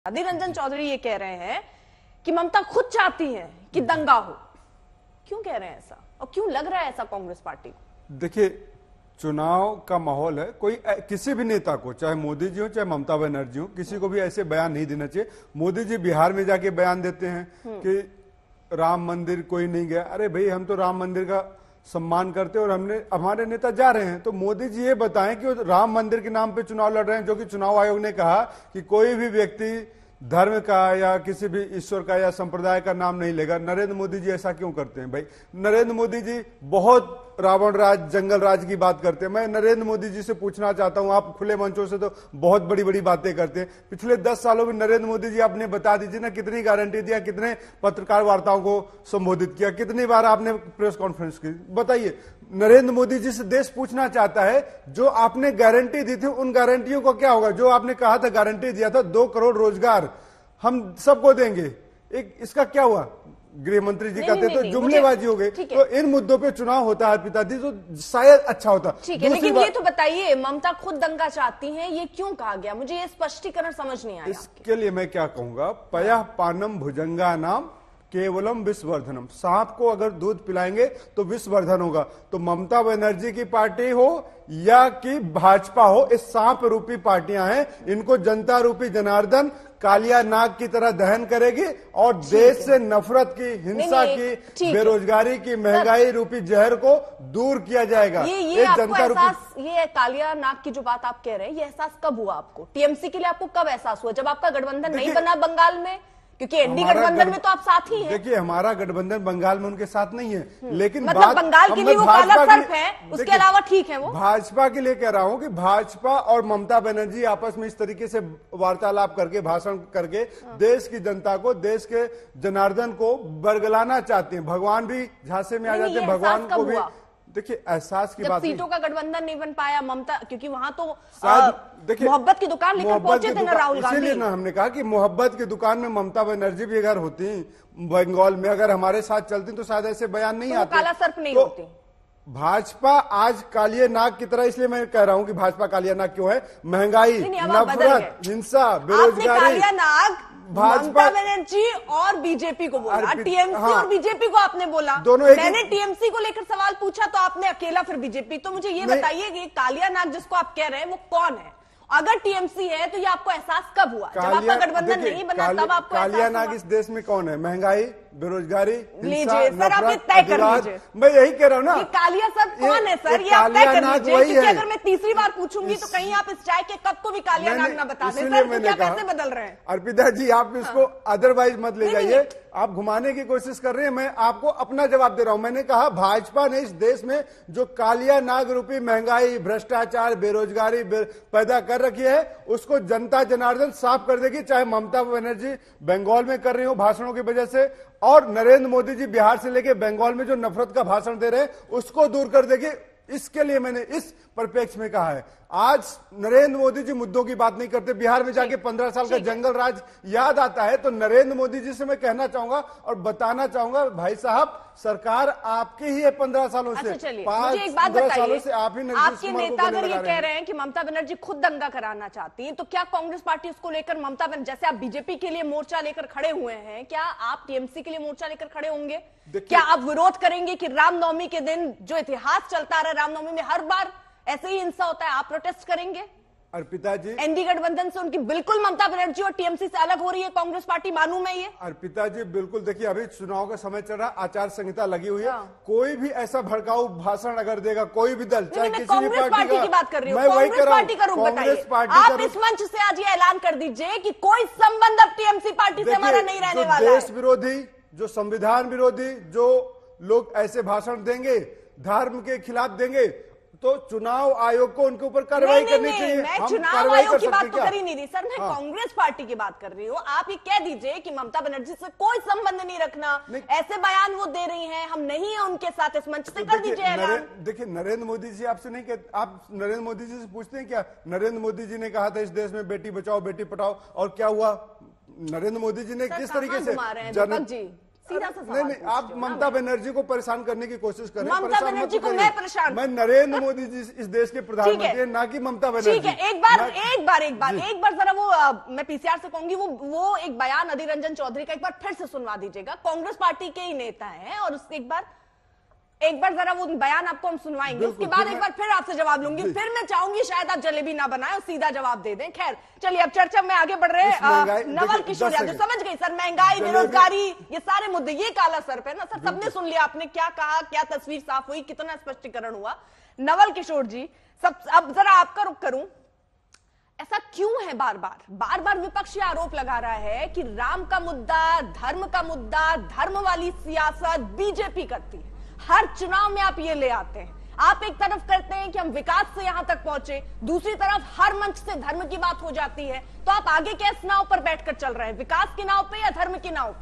अधीर रंजन चौधरी ये कह रहे हैं कि ममता खुद चाहती है कि दंगा हो। क्यों कह रहे हैं ऐसा और क्यों लग रहा है ऐसा कांग्रेस पार्टी को? देखिए, चुनाव का माहौल है, कोई किसी भी नेता को, चाहे मोदी जी हो चाहे ममता बनर्जी हो, किसी को भी ऐसे बयान नहीं देना चाहिए। मोदी जी बिहार में जाके बयान देते हैं कि राम मंदिर कोई नहीं गया। अरे भाई, हम तो राम मंदिर का सम्मान करते हैं और हमारे नेता जा रहे हैं, तो मोदी जी ये बताएं कि वो राम मंदिर के नाम पे चुनाव लड़ रहे हैं, जो कि चुनाव आयोग ने कहा कि कोई भी व्यक्ति धर्म का या किसी भी ईश्वर का या संप्रदाय का नाम नहीं लेगा। नरेंद्र मोदी जी ऐसा क्यों करते हैं भाई? नरेंद्र मोदी जी बहुत रावण राज, जंगल राज की बात करते हैं। मैं नरेंद्र मोदी जी से पूछना चाहता हूं, आप खुले मंचों से तो बहुत बड़ी बड़ी बातें करते हैं। पिछले 10 सालों में नरेंद्र मोदी जी आपने बता दीजिए ना, कितनी गारंटी दिया, कितने पत्रकार वार्ताओं को संबोधित किया, कितनी बार आपने प्रेस कॉन्फ्रेंस की, बताइए। नरेंद्र मोदी जी से देश पूछना चाहता है, जो आपने गारंटी दी थी उन गारंटियों को क्या होगा? जो आपने कहा था, गारंटी दिया था 2 करोड़ रोजगार हम सबको देंगे, एक इसका क्या हुआ? गृह मंत्री जी कहते तो जुमलेबाजी हो गई। तो इन मुद्दों पे चुनाव होता है पिताजी, तो शायद अच्छा होता। ठीक है, लेकिन ये तो बताइए, ममता खुद दंगा चाहती हैं, ये क्यों कहा गया? मुझे ये स्पष्टीकरण समझ नहीं आया। इसके लिए मैं क्या कहूंगा, पयः पानम भुजंगा नाम केवलम विश्ववर्धनम। सांप को अगर दूध पिलाएंगे तो विश्ववर्धन होगा। तो ममता बनर्जी की पार्टी हो या कि भाजपा हो, इस सांप रूपी पार्टियां हैं, इनको जनता रूपी जनार्दन कालिया नाग की तरह दहन करेगी और देश से नफरत की, हिंसा की, बेरोजगारी की, महंगाई रूपी जहर को दूर किया जाएगा। ये जनता रूपी, ये कालिया नाग की जो बात आप कह रहे हैं, ये एहसास कब हुआ आपको? टीएमसी के लिए आपको कब एहसास हुआ? जब आपका गठबंधन नहीं बना बंगाल में, क्योंकि एनडी गठबंधन में तो आप साथ ही हैं। देखिए, हमारा गठबंधन बंगाल में उनके साथ नहीं है, लेकिन मतलब बंगाल के लिए वो काला सर्प है, उसके अलावा ठीक है। वो भाजपा के लिए कह रहा हूं कि भाजपा और ममता बनर्जी आपस में इस तरीके से वार्तालाप करके, भाषण करके देश की जनता को, देश के जनार्दन को बरगलाना चाहते हैं। भगवान भी झांसे में आ जाते हैं, भगवान को भी। देखिए, एहसास की बात, सीटों का गठबंधन नहीं बन पाया ममता, क्योंकि वहां तो देखिए मोहब्बत की दुकान लेकर पहुंचे थे ना राहुल गांधी। इसीलिए ना हमने कहा कि मोहब्बत की दुकान में ममता बनर्जी भी अगर होती बंगाल में, अगर हमारे साथ चलती, तो शायद ऐसे बयान नहीं आते, काला सर्प नहीं होती। भाजपा आज कालिया नाग की तरह, इसलिए मैं कह रहा हूं कि भाजपा कालिया नाग क्यों है? महंगाई, नफरत, हिंसा, बेरोजगारी। ममता बनर्जी और बीजेपी को बोला, टीएमसी और बीजेपी को आपने बोला। दोनों मैंने टीएमसी को लेकर सवाल पूछा तो आपने अकेला फिर बीजेपी। तो मुझे ये बताइए कि कालिया नाग जिसको आप कह रहे हैं वो कौन है? अगर टीएमसी है तो ये आपको एहसास कब हुआ? जब आपका गठबंधन नहीं बना तब आपको कालिया नाग इस देश में कौन है? महंगाई, बेरोजगारी, लीजिए सर, आप ये तय कर लीजिए। मैं यही कह रहा हूँ ना, ये कालिया सब कौन है सर? ये आप तय कर लीजिए, क्योंकि अगर मैं तीसरी बार पूछूंगी तो कहीं आप इस चाय के कप को भी कालिया नाग ना बता दें। सर, क्या कैसे बदल रहे हैं? अर्पिता जी, आप इसको अदरवाइज मत ले जाइए, आप घुमाने की कोशिश कर रहे हैं। मैं आपको अपना जवाब दे रहा हूं। मैंने कहा, भाजपा ने इस देश में जो कालिया नाग रूपी महंगाई, भ्रष्टाचार, बेरोजगारी पैदा कर रखी है, उसको जनता जनार्दन साफ कर देगी। चाहे ममता बनर्जी बंगाल में कर रही हो भाषणों की वजह से, और नरेंद्र मोदी जी बिहार से लेके बंगाल में जो नफरत का भाषण दे रहे हैं, उसको दूर कर देगी। इसके लिए मैंने इस परिप्रेक्ष्य में कहा है। आज नरेंद्र मोदी जी मुद्दों की बात नहीं करते। बिहार में जाके 15 साल का जंगल राज याद आता है, तो नरेंद्र मोदी जी से मैं कहना चाहूंगा और बताना चाहूंगा, भाई साहब, सरकार आपकी ही है 15 सालों से। मुझे एक बात बताइए, आप ही आपके नेता अगर ये कह रहे हैं कि ममता बनर्जी खुद दंगा कराना चाहती है, तो क्या कांग्रेस पार्टी उसको लेकर ममता बनर्जी, जैसे आप बीजेपी के लिए मोर्चा लेकर खड़े हुए हैं, क्या आप टीएमसी के लिए मोर्चा लेकर खड़े होंगे? क्या आप विरोध करेंगे कि रामनवमी के दिन जो इतिहास चलता रहा, रामनवमी में हर बार ऐसे ही हिंसा होता है, आप प्रोटेस्ट करेंगे? अर्पिता जी, एनडी गठबंधन से उनकी बिल्कुल ममता बनर्जी और टीएमसी से अलग हो रही है कांग्रेस पार्टी, मानूं मैं ये? अर्पिता जी, बिल्कुल। देखिए, अभी चुनाव का समय चल रहा, आचार संहिता लगी हुई है। कोई भी ऐसा भड़काऊ भाषण अगर देगा कोई भी दल, चाहे किसी भी पार्टी की बात कर रही हूँ, मैं वही कह रहा हूँ, कांग्रेस पार्टी का रूप बताइए। आप इस मंच से आज ये ऐलान कर दीजिए कि कोई संबंध अब टीएमसी पार्टी से हमारा नहीं रहने वाला है। देश विरोधी, जो संविधान विरोधी, जो लोग ऐसे भाषण देंगे, धर्म के खिलाफ देंगे, तो चुनाव आयोग को उनके ऊपर कार्रवाई करनी चाहिए। मैं चुनाव आयोग की बात तो कर ही नहीं रही सर, मैं कांग्रेस पार्टी की बात कर रही हूँ। आप ये कह दीजिए कि ममता बनर्जी से कोई संबंध नहीं रखना, ऐसे बयान वो दे रही हैं, हम नहीं है उनके साथ, इस मंच से कर दीजिए ऐलान। देखिए, नरेंद्र मोदी जी आपसे नहीं कहते, आप नरेंद्र मोदी जी से पूछते हैं क्या? नरेंद्र मोदी जी ने कहा था इस देश में बेटी बचाओ बेटी पढ़ाओ, और क्या हुआ? नरेंद्र मोदी जी ने किस तरीके से सीधा सा सवाल नहीं, आप ममता बनर्जी को परेशान करने की कोशिश कर रहे हैं। ममता बनर्जी को मैं परेशान, मैं नरेंद्र मोदी जी इस देश के प्रधानमंत्री हैं, ना कि ममता बनर्जी। ठीक है, एक बार जरा वो मैं पीसीआर से कहूंगी, वो एक बयान अधीर रंजन चौधरी का एक बार फिर से सुनवा दीजिएगा। कांग्रेस पार्टी के ही नेता हैं और एक बार जरा वो बयान आपको हम सुनवाएंगे, उसके बाद एक बार फिर आपसे जवाब लूंगी। फिर मैं चाहूंगी शायद आप जलेबी ना बनाए और सीधा जवाब दे दें। खैर चलिए, अब चर्चा में आगे बढ़ रहे हैं। नवल किशोर यादव, समझ गई सर, महंगाई, बेरोजगारी, ये सारे मुद्दे, ये काला सर्प है ना सर। सबने सुन लिया, आपने क्या कहा, क्या तस्वीर साफ हुई, कितना स्पष्टीकरण हुआ। नवल किशोर जी, अब जरा आपका रुख करूं, ऐसा क्यों है बार बार विपक्ष ये आरोप लगा रहा है कि राम का मुद्दा, धर्म का मुद्दा, धर्म वाली सियासत बीजेपी करती है। हर चुनाव में आप ये ले आते हैं। आप एक तरफ करते हैं कि हम विकास से यहां तक पहुंचे, दूसरी तरफ हर मंच से धर्म की बात हो जाती है। तो आप आगे किस नाव पर बैठकर चल रहे हैं, विकास की नाव पे या धर्म की नाव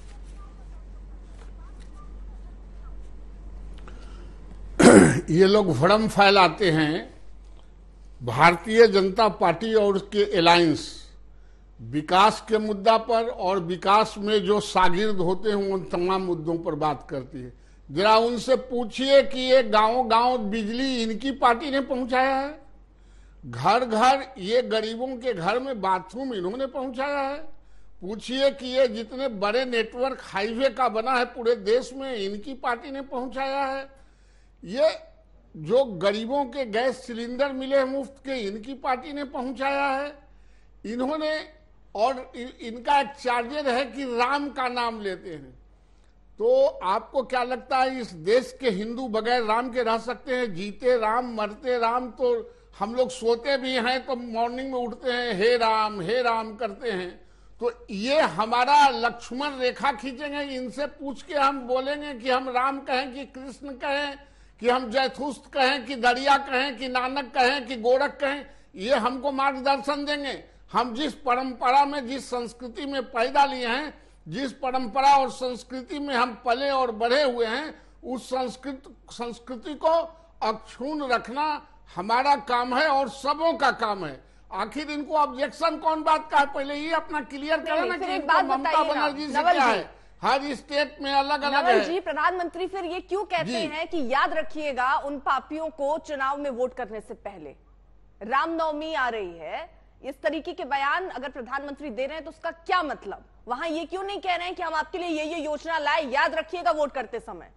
पे? ये लोग भ्रम फैलाते हैं। भारतीय जनता पार्टी और उसके अलायंस विकास के मुद्दा पर और विकास में जो शागिर्द होते हैं उन तमाम मुद्दों पर बात करती है। जरा उनसे पूछिए कि ये गांव-गांव बिजली इनकी पार्टी ने पहुंचाया है, घर घर ये गरीबों के घर में बाथरूम इन्होंने पहुंचाया है। पूछिए कि ये जितने बड़े नेटवर्क हाईवे का बना है पूरे देश में, इनकी पार्टी ने पहुंचाया है। ये जो गरीबों के गैस सिलेंडर मिले मुफ्त के, इनकी पार्टी ने पहुंचाया है। इन्होंने, और इनका एक चार्जर है कि राम का नाम लेते हैं। तो आपको क्या लगता है इस देश के हिंदू बगैर राम के रह सकते हैं? जीते राम मरते राम। तो हम लोग सोते भी हैं तो मॉर्निंग में उठते हैं हे राम करते हैं। तो ये हमारा लक्ष्मण रेखा खींचेंगे, इनसे पूछ के हम बोलेंगे कि हम राम कहें कि कृष्ण कहें, कि हम जयथुस्त कहें, कि दरिया कहें, कि नानक कहें, कि गोरख कहें? ये हमको मार्गदर्शन देंगे। हम जिस परंपरा में, जिस संस्कृति में पैदा लिए हैं, जिस परंपरा और संस्कृति में हम पले और बढ़े हुए हैं, उस संस्कृति को अक्षुण्ण रखना हमारा काम है और सबों का काम है। आखिर इनको ऑब्जेक्शन कौन बात का है? पहले ये अपना क्लियर करें ना कि ममता बनर्जी से क्या है। हर स्टेट में अलग अलग है। जी, प्रधानमंत्री फिर ये क्यों कहते हैं कि याद रखिएगा उन पापियों को चुनाव में वोट करने से पहले? रामनवमी आ रही है, इस तरीके के बयान अगर प्रधानमंत्री दे रहे हैं तो उसका क्या मतलब? वहां ये क्यों नहीं कह रहे हैं कि हम आपके लिए ये योजना लाए, याद रखिएगा वोट करते समय?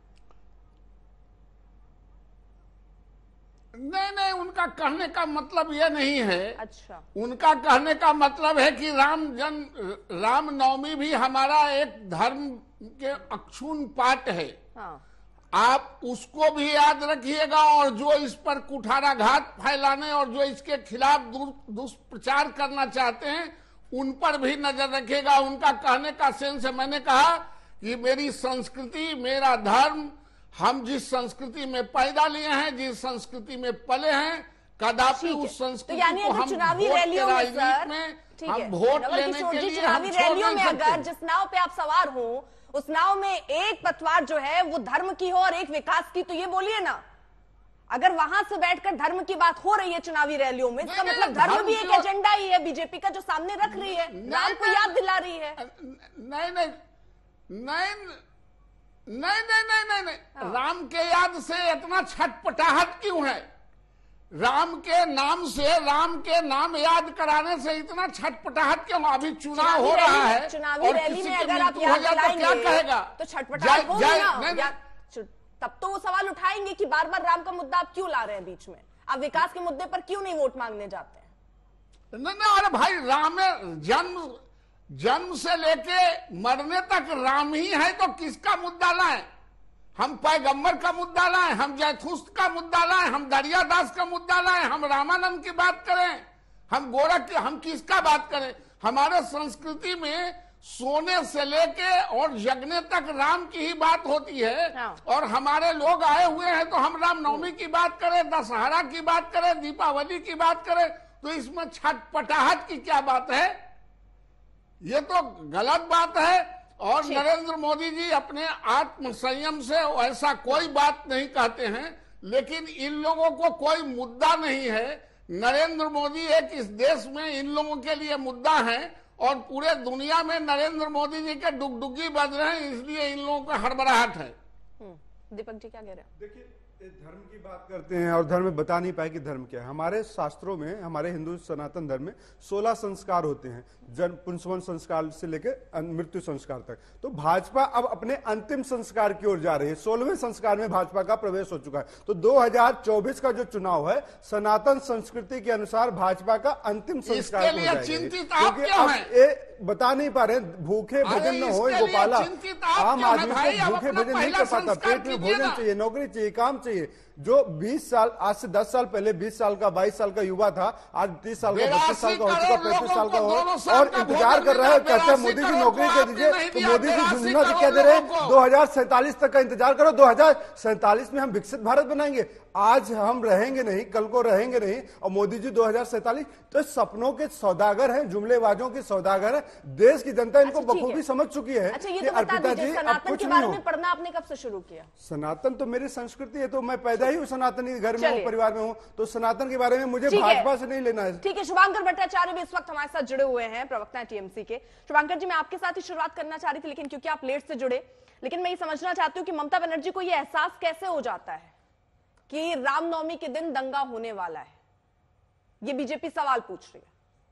नहीं, उनका कहने का मतलब यह नहीं है। अच्छा, उनका कहने का मतलब है कि रामनवमी भी हमारा एक धर्म के अक्षुण्ण पाठ है। हाँ। आप उसको भी याद रखिएगा और जो इस पर कुठाराघात फैलाने और जो इसके खिलाफ दुष्प्रचार करना चाहते हैं उन पर भी नजर रखिएगा। उनका कहने का सेंस है, मैंने कहा कि मेरी संस्कृति, मेरा धर्म, हम जिस संस्कृति में पैदा लिए हैं, जिस संस्कृति में पले हैं, कदापि उस संस्कृति को हम चुनावी रैलियों में हम वोट लेने के लिए चुनावी रैलियों में अगर जिस नाव पे आप सवार हो उस नाव में एक पतवार जो है वो धर्म की हो और एक विकास की, तो ये बोलिए ना, अगर वहां से बैठकर धर्म की बात हो रही है चुनावी रैलियों में, इसका मतलब धर्म भी एक एजेंडा ही है बीजेपी का जो सामने रख रही है, राम को याद दिला रही है। नहीं, राम के याद से इतना छटपटाहट क्यों है? राम के नाम से, राम के नाम याद कराने से इतना छटपटाहट क्यों? अभी चुनाव हो रहा है, चुनावी रैली में अगर आप याद दिलाएंगे क्या कहेगा? तो छटपटाहट होगी ना, तब तो वो सवाल उठाएंगे कि बार बार राम का मुद्दा आप क्यों ला रहे हैं बीच में, आप विकास के मुद्दे पर क्यों नहीं वोट मांगने जाते हैं? नहीं, अरे भाई, राम जन्म से लेके मरने तक राम ही है, तो किसका मुद्दा लाएं? हम पैगंबर का मुद्दा लाएं, हम जयथुस्त का मुद्दा लाएं, हम दरियादास का मुद्दा लाएं, हम रामानंद की बात करें, हम गोरख की, हम किसका बात करें? हमारे संस्कृति में सोने से लेके और जगने तक राम की ही बात होती है। हाँ। और हमारे लोग आए हुए हैं तो हम रामनवमी की बात करें, दशहरा की बात करें, दीपावली की बात करें, तो इसमें छटपटाहट की क्या बात है? ये तो गलत बात है। और नरेंद्र मोदी जी अपने आत्म संयम से ऐसा कोई बात नहीं कहते हैं, लेकिन इन लोगों को कोई मुद्दा नहीं है। नरेंद्र मोदी एक इस देश में इन लोगों के लिए मुद्दा है और पूरे दुनिया में नरेंद्र मोदी जी के डुगडुगी बज रहे हैं, इसलिए इन लोगों को हड़बड़ाहट है। दीपक जी क्या कह रहे हैं? देखिए, धर्म की बात करते हैं और धर्म में बता नहीं पाए कि धर्म क्या है। हमारे शास्त्रों में, हमारे हिंदू सनातन धर्म में 16 संस्कार होते हैं, जन्म पुंसवन संस्कार से लेकर मृत्यु संस्कार तक। तो भाजपा अब अपने अंतिम संस्कार की ओर जा रही है। 16वें संस्कार में भाजपा का प्रवेश हो चुका है। तो 2024 का जो चुनाव है, सनातन संस्कृति के अनुसार भाजपा का अंतिम संस्कार इसके लिए चिंतित आप क्यों हैं? बता नहीं पा रहे, भूखे भजन न हो गोपाला। आम आदमी को भूखे भजन नहीं कर पाता। पेट में भोजन चाहिए, नौकरी चाहिए, काम चाहिए। जो 20 साल, आज से 10 साल पहले 20 साल का, 22 साल का युवा था, आज 30 साल का, 32 साल का हो चुका, 35 साल का हो और इंतजार कर रहा है। कहता है मोदी जी नौकरी दे दीजिए, तो मोदी जी झुंझुना से क्या दे रहे हैं? 2047 तक का इंतजार करो, 2047 में हम विकसित भारत बनाएंगे। आज हम रहेंगे नहीं, कल को रहेंगे नहीं, और मोदी जी 2047। तो सपनों के सौदागर हैं, जुमलेबाजों के सौदागर हैं। देश की जनता इनको बखूबी समझ चुकी है। अच्छा, ये तो बता दीजिए, सनातन के बारे में पढ़ना आपने कब से शुरू किया? सनातन तो मेरी संस्कृति है, तो मैं पैदा ही सनातनी घर में हूँ, परिवार में हूँ, तो सनातन के बारे में मुझे भाजपा से नहीं लेना है। ठीक है, शुभांकर भट्टाचार्य भी इस वक्त हमारे साथ जुड़े हुए हैं, प्रवक्ता है टीएमसी के। शुभांकर जी, मैं आपके साथ ही शुरुआत करना चाह रही थी, लेकिन क्योंकि आप लेट से जुड़े, लेकिन मैं ये समझना चाहती हूँ कि ममता बनर्जी को ये एहसास कैसे हो जाता है कि रामनवमी के दिन दंगा होने वाला है? ये बीजेपी सवाल पूछ रही है।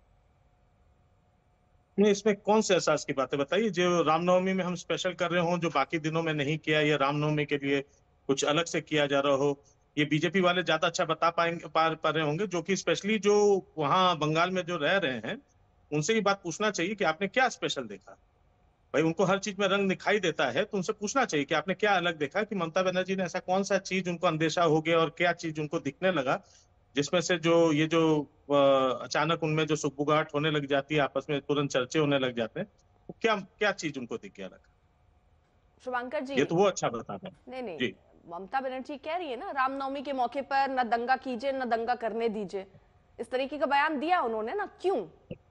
नहीं, इसमें कौन से एहसास की बात है बताइए? जो रामनवमी में हम स्पेशल कर रहे हो, जो बाकी दिनों में नहीं किया, या रामनवमी के लिए कुछ अलग से किया जा रहा हो, ये बीजेपी वाले ज्यादा अच्छा बता पा रहे होंगे। जो कि स्पेशली जो वहां बंगाल में जो रह रहे हैं, उनसे ये बात पूछना चाहिए कि आपने क्या स्पेशल देखा। भाई, उनको हर चीज में रंग दिखाई देता है, तो उनसे पूछना चाहिए कि आपने क्या अलग देखा, कि ममता बनर्जी ने ऐसा कौन सा चीज उनको अंदेशा हो गया और क्या चीज उनको दिखने लगा, जिसमें से जो ये जो अचानक उनमें जो सुगबुगाहट होने लग जाती है, आपस में तुरंत चर्चे होने लग जाते हैं, तो क्या चीज उनको दिख गया लगा? शुभांकर जी, ये तो वो अच्छा बताते हैं। नहीं, ममता बनर्जी कह रही है ना, रामनवमी के मौके पर न दंगा कीजिए, न दंगा करने दीजिए, इस तरीके का बयान दिया उन्होंने ना, क्यों?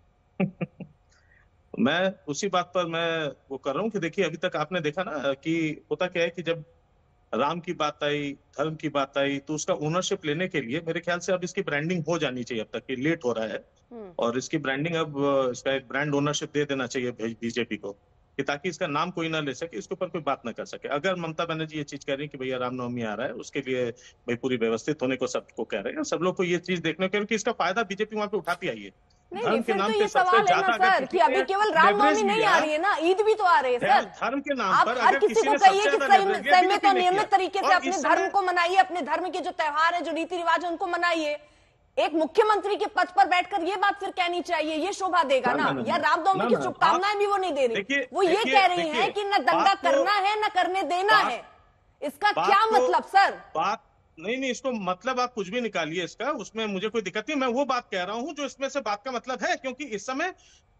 मैं उसी बात पर मैं वो कर रहा हूँ कि देखिए, अभी तक आपने देखा ना कि होता क्या है कि जब राम की बात आई, धर्म की बात आई, तो उसका ओनरशिप लेने के लिए मेरे ख्याल से अब इसकी ब्रांडिंग हो जानी चाहिए। अब तक ये लेट हो रहा है, और इसकी ब्रांडिंग अब इसका एक ब्रांड ओनरशिप दे देना चाहिए बीजेपी को, कि ताकि इसका नाम कोई ना ले सके, इसके ऊपर कोई बात ना कर सके। अगर ममता बनर्जी ये चीज कह रही है कि भैया रामनवमी आ रहा है, उसके लिए भाई पूरी व्यवस्थित होने को सबको कह रहे हैं, सब लोग को ये चीज देखने को, इसका फायदा बीजेपी वहां पे उठाती आई है। नहीं, फिर तो ये सवाल है ना सर कि अभी केवल रामनवमी नहीं आ रही है ना, ईद भी तो आ रही है सर। धर्म के नाम पर हर किसी को कहिए कि संयमित और नियमित तरीके से अपने धर्म को मनाइए, अपने धर्म के जो त्योहार है, जो रीति रिवाज है, उनको मनाइए। एक मुख्यमंत्री के पद पर बैठकर ये बात फिर कहनी चाहिए, ये शोभा देगा ना? या रामनवमी की शुभकामनाएं भी वो नहीं दे रही, वो ये कह रही है कि न दंगा करना है न करने देना है। इसका क्या मतलब सर? बात नहीं, इसको मतलब आप कुछ भी निकालिए इसका, उसमें मुझे कोई दिक्कत नहीं। मैं वो बात कह रहा हूं जो इसमें से बात का मतलब है, क्योंकि इस समय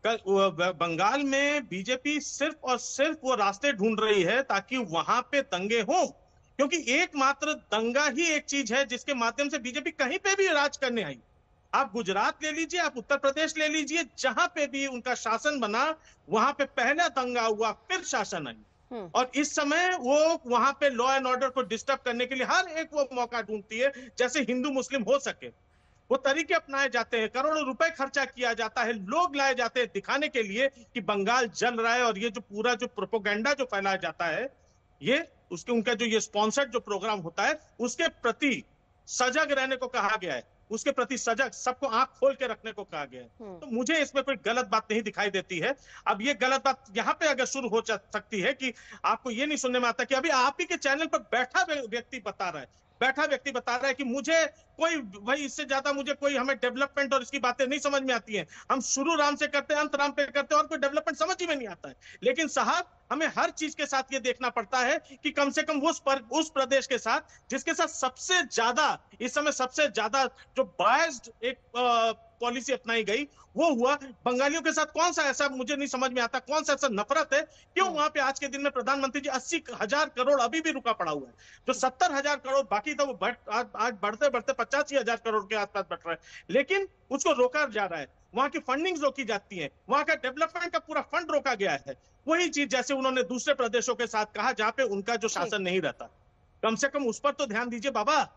बंगाल में बीजेपी सिर्फ और सिर्फ वो रास्ते ढूंढ रही है ताकि वहां पे दंगे हों, क्योंकि एकमात्र दंगा ही एक चीज है जिसके माध्यम से बीजेपी कहीं पे भी राज करने आई। आप गुजरात ले लीजिए, आप उत्तर प्रदेश ले लीजिए, जहां पे भी उनका शासन बना, वहां पे पहला दंगा हुआ, फिर शासन आई। और इस समय वो वहां पे लॉ एंड ऑर्डर को डिस्टर्ब करने के लिए हर एक वो मौका ढूंढती है, जैसे हिंदू मुस्लिम हो सके। वो तरीके अपनाए जाते हैं, करोड़ों रुपए खर्चा किया जाता है, लोग लाए जाते हैं दिखाने के लिए कि बंगाल जल रहा है। और ये जो पूरा जो प्रोपोगेंडा जो फैलाया जाता है, ये उसके उनका जो ये स्पॉन्सर्ड जो प्रोग्राम होता है, उसके प्रति सजग रहने को कहा गया है, उसके प्रति सजग, सबको आंख खोल के रखने को कहा गया है। तो मुझे इसमें कोई गलत बात नहीं दिखाई देती है। अब ये गलत बात यहाँ पे अगर शुरू हो सकती है कि आपको ये नहीं सुनने में आता कि अभी आप ही के चैनल पर बैठा व्यक्ति बता रहा है कि मुझे कोई, भाई इससे ज्यादा मुझे कोई, हमें डेवलपमेंट और इसकी बातें नहीं समझ में आती हैं। हम शुरू राम से करते हैं, अंत राम पे करते हैं, और कोई डेवलपमेंट समझ ही में नहीं आता है। लेकिन साहब, हमें हर चीज के साथ ये देखना पड़ता है कि कम से कम उस प्रदेश के साथ जिसके साथ सबसे ज्यादा इस समय सबसे ज्यादा जो बायस्ड एक पॉलिसी अपनाई गई, वो हुआ बंगालियों के साथ। कौन सा ऐसा मुझे नहीं समझ में आता, कौन सा ऐसा नफरत है? क्यों वहां पे आज के दिन में प्रधानमंत्री जी 80,000 करोड़ अभी भी रुका पड़ा हुआ है, जो 70,000 करोड़ बाकी था, वो आज बढ़ते बढ़ते 85,000 करोड़ के आसपास बढ़ रहा है, लेकिन उसको रोका जा रहा है। वहां की फंडिंग रोकी जाती है, वहां का डेवलपमेंट का पूरा फंड रोका गया है। वही चीज जैसे उन्होंने दूसरे प्रदेशों के साथ कहा जहां पे उनका जो शासन नहीं रहता, कम से कम उस पर तो ध्यान दीजिए बाबा।